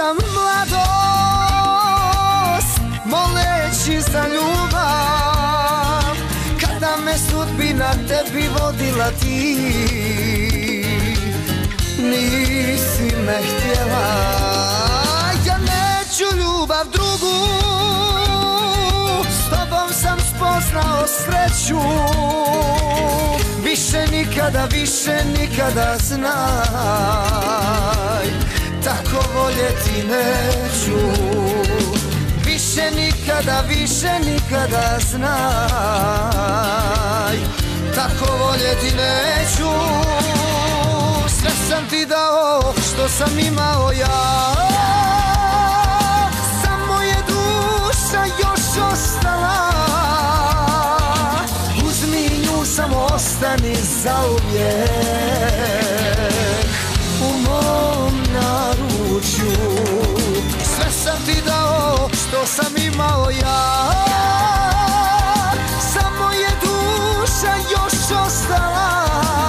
sam mladost, moleći za ljubav. Kada me sudbina tebi vodila ti, nisi me htjela. Ja neću ljubav drugu, s tobom sam spoznao sreću. Više nikada znaj, tako voljeti neću. Više nikada znaj, tako voljeti neću. Sve sam ti dao što sam imao ja, samo je duša još ostala. Uzmi nju, samo ostani zauvijek u mom naručju. Sve sam ti dao što sam imao ja, samo je duša još ostala.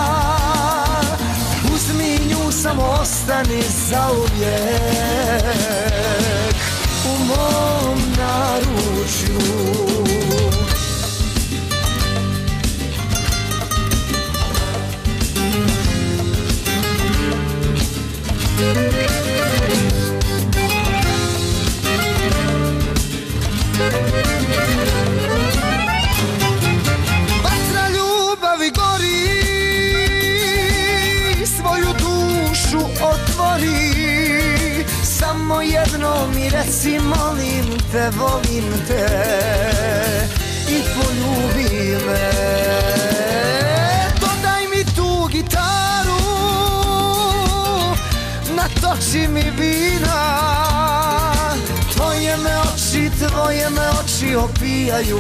Uzmi nju, samo ostani zauvijek u mom naručju. Vatra ljubavi gori, svoju dušu otvori. Samo jedno mi reci, molim te, volim te i poljubi me. Dodaj mi tu gitaru, natoči mi vina. Tvoje me oči opijaju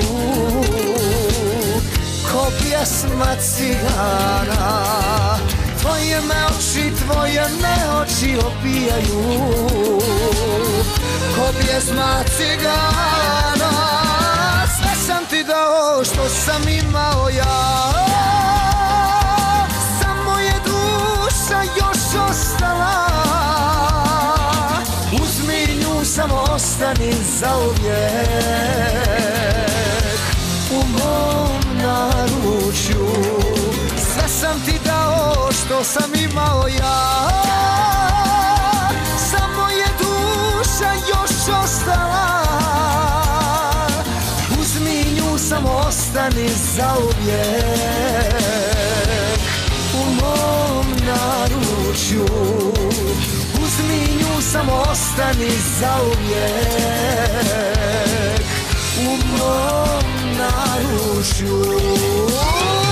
ko pjesma cigana. Tvoje me oči opijaju ko pjesma cigana. Sve sam ti dao što sam imao ja, samo je duša još ostala. Uzmi nju, samo ostani zauvijek u mom naručju. Sve sam ti dao što sam imao ja, samo je duša još ostala. Uzmi nju, samo ostani zauvijek u mom naručju. Uzmi nju, samo ostani zauvijek u mom naručju.